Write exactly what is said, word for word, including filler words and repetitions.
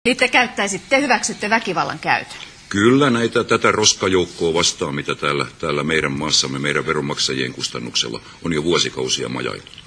Eli te käyttäisitte, hyväksytte väkivallan käytön? Kyllä näitä, tätä roskajoukkoa vastaan, mitä täällä, täällä meidän maassamme, meidän veronmaksajien kustannuksella on jo vuosikausia majailtu.